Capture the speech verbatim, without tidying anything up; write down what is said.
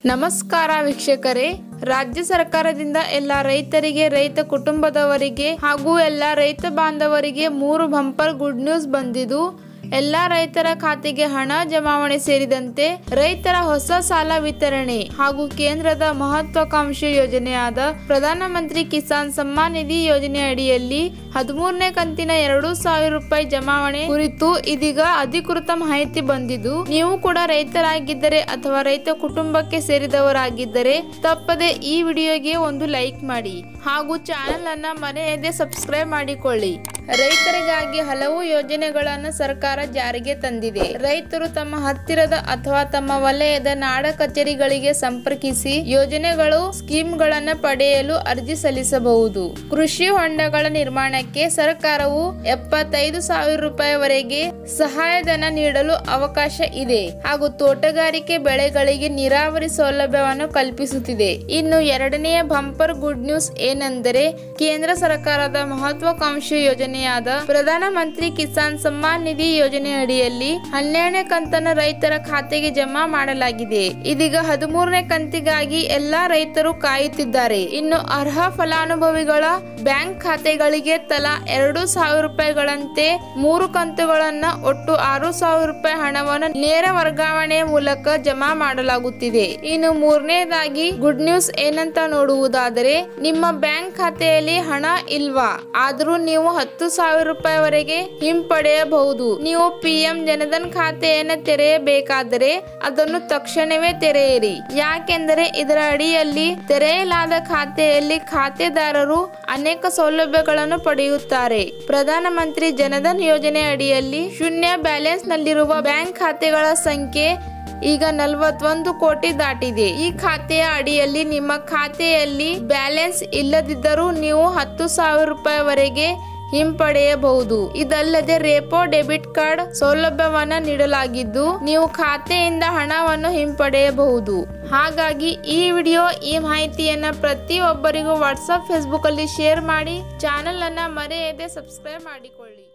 ನಮಸ್ಕಾರ ವೀಕ್ಷಕರೇ, ರಾಜ್ಯ ಸರ್ಕಾರದಿಂದ ಎಲ್ಲ ರೈತರಿಗೆ, ರೈತ ಕುಟುಂಬದವರಿಗೆ ಹಾಗೂ ಎಲ್ಲ ರೈತ ಬಾಂಧವರಿಗೆ ಮೂರು ಬಂಪರ್ ಗುಡ್ ನ್ಯೂಸ್ ಬಂದಿದ್ದು, ಎಲ್ಲ ರೈತರ ಖಾತೆಗೆ ಹಣ ಜಮಾವಣೆ ಸೇರಿದಂತೆ ರೈತರ ಹೊಸ ಸಾಲ ವಿತರಣೆ ಹಾಗೂ ಕೇಂದ್ರದ ಮಹತ್ವಾಕಾಂಕ್ಷಿ ಯೋಜನೆಯಾದ ಪ್ರಧಾನಮಂತ್ರಿ ಕಿಸಾನ್ ಸಮ್ಮಾನ್ ನಿಧಿ ಯೋಜನೆ ಅಡಿಯಲ್ಲಿ ಹದಿಮೂರನೇ ಕಂತಿನ ಎರಡು ಸಾವಿರ ರೂಪಾಯಿ ಜಮಾವಣೆ ಕುರಿತು ಇದೀಗ ಅಧಿಕೃತ ಮಾಹಿತಿ ಬಂದಿದ್ದು, ನೀವು ಕೂಡ ರೈತರಾಗಿದ್ದರೆ ಅಥವಾ ರೈತ ಕುಟುಂಬಕ್ಕೆ ಸೇರಿದವರಾಗಿದ್ದರೆ ತಪ್ಪದೆ ಈ ವಿಡಿಯೋಗೆ ಒಂದು ಲೈಕ್ ಮಾಡಿ ಹಾಗೂ ಚಾನೆಲ್ ಅನ್ನ ಮರೆಯದೆ ಸಬ್ಸ್ಕ್ರೈಬ್ ಮಾಡಿಕೊಳ್ಳಿ. ರೈತರಿಗಾಗಿ ಹಲವು ಯೋಜನೆಗಳನ್ನು ಸರ್ಕಾರ ಜಾರಿಗೆ ತಂದಿದೆ. ರೈತರು ತಮ್ಮ ಹತ್ತಿರದ ಅಥವಾ ತಮ್ಮ ವಲಯದ ನಾಡ ಕಚೇರಿಗಳಿಗೆ ಸಂಪರ್ಕಿಸಿ ಯೋಜನೆಗಳು ಸ್ಕೀಮ್ಗಳನ್ನು ಪಡೆಯಲು ಅರ್ಜಿ ಸಲ್ಲಿಸಬಹುದು. ಕೃಷಿ ಹೊಂಡಗಳ ನಿರ್ಮಾಣಕ್ಕೆ ಸರ್ಕಾರವು ಎಪ್ಪತ್ತೈದು ಸಾವಿರ ರೂಪಾಯಿವರೆಗೆ ಸಹಾಯಧನ ನೀಡಲು ಅವಕಾಶ ಇದೆ ಹಾಗೂ ತೋಟಗಾರಿಕೆ ಬೆಳೆಗಳಿಗೆ ನೀರಾವರಿ ಸೌಲಭ್ಯವನ್ನು ಕಲ್ಪಿಸುತ್ತಿದೆ. ಇನ್ನು ಎರಡನೆಯ ಬಂಪರ್ ಗುಡ್ ನ್ಯೂಸ್ ಏನೆಂದರೆ, ಕೇಂದ್ರ ಸರ್ಕಾರದ ಮಹತ್ವಾಕಾಂಕ್ಷಿ ಯೋಜನೆಯಾದ ಪ್ರಧಾನಮಂತ್ರಿ ಕಿಸಾನ್ ಸಮ್ಮಾನ್ ನಿಧಿ ಯೋಜನೆ ಅಡಿಯಲ್ಲಿ ಹನ್ನೆರಡನೇ ಕಂತನ್ನು ರೈತರ ಖಾತೆಗೆ ಜಮಾ ಮಾಡಲಾಗಿದೆ. ಇದೀಗ ಹದಿಮೂರನೇ ಕಂತಿಗಾಗಿ ಎಲ್ಲಾ ರೈತರು ಕಾಯುತ್ತಿದ್ದಾರೆ. ಇನ್ನು ಅರ್ಹ ಫಲಾನುಭವಿಗಳ ಬ್ಯಾಂಕ್ ಖಾತೆಗಳಿಗೆ ತಲಾ ಎರಡು ಸಾವಿರ ರೂಪಾಯಿಗಳಂತೆ ಮೂರು ಕಂತುಗಳನ್ನ ಒಟ್ಟು ಆರು ಸಾವಿರ ರೂಪಾಯಿ ಹಣವನ್ನು ನೇರ ವರ್ಗಾವಣೆ ಮೂಲಕ ಜಮಾ ಮಾಡಲಾಗುತ್ತಿದೆ. ಇನ್ನು ಮೂರನೇದಾಗಿ ಗುಡ್ ನ್ಯೂಸ್ ಏನಂತ ನೋಡುವುದಾದರೆ, ನಿಮ್ಮ ಬ್ಯಾಂಕ್ ಖಾತೆಯಲ್ಲಿ ಹಣ ಇಲ್ವಾ, ಆದ್ರೂ ನೀವು ಹತ್ತು ಸಾವಿರ ರೂಪಾಯಿವರೆಗೆ ಹಿಂಪಡೆಯಬಹುದು. ನೀವು ಪಿಎಂ ಜನಧನ್ ಖಾತೆಯನ್ನು ತೆರೆಯಬೇಕಾದರೆ ಅದನ್ನು ತಕ್ಷಣವೇ ತೆರೆಯಿರಿ. ಯಾಕೆಂದರೆ ಇದರ ಅಡಿಯಲ್ಲಿ ತೆರೆಯಲಾದ ಖಾತೆಯಲ್ಲಿ ಖಾತೆದಾರರು ಅನೇಕ ಸೌಲಭ್ಯಗಳನ್ನು ಪಡೆಯುತ್ತಾರೆ. ಪ್ರಧಾನಮಂತ್ರಿ ಜನಧನ್ ಯೋಜನೆ ಅಡಿಯಲ್ಲಿ ಶೂನ್ಯ ಬ್ಯಾಲೆನ್ಸ್ ನಲ್ಲಿರುವ ಬ್ಯಾಂಕ್ ಖಾತೆಗಳ ಸಂಖ್ಯೆ ಈಗ ನಲವತ್ತೊಂದು ಕೋಟಿ ದಾಟಿದೆ. ಈ ಖಾತೆಯ ಅಡಿಯಲ್ಲಿ ನಿಮ್ಮ ಖಾತೆಯಲ್ಲಿ ಬ್ಯಾಲೆನ್ಸ್ ಇಲ್ಲದಿದ್ದರೂ ನೀವು ಹತ್ತು ಸಾವಿರ ರೂಪಾಯಿವರೆಗೆ ಹಿಂಪಡೆಯಬಹುದು. ಇದಲ್ಲದೆ ರೇಪೋ ಡೆಬಿಟ್ ಕಾರ್ಡ್ ಸೌಲಭ್ಯವನ್ನ ನೀಡಲಾಗಿದ್ದು, ನೀವು ಖಾತೆಯಿಂದ ಹಣವನ್ನು ಹಿಂಪಡೆಯಬಹುದು. ಹಾಗಾಗಿ ಈ ವಿಡಿಯೋ ಈ ಮಾಹಿತಿಯನ್ನ ಪ್ರತಿಯೊಬ್ಬರಿಗೂ ವಾಟ್ಸ್ಆಪ್ ಫೇಸ್ಬುಕ್ ಅಲ್ಲಿ ಶೇರ್ ಮಾಡಿ, ಚಾನೆಲ್ ಅನ್ನ ಮರೆಯದೆ ಸಬ್ಸ್ಕ್ರೈಬ್ ಮಾಡಿಕೊಳ್ಳಿ.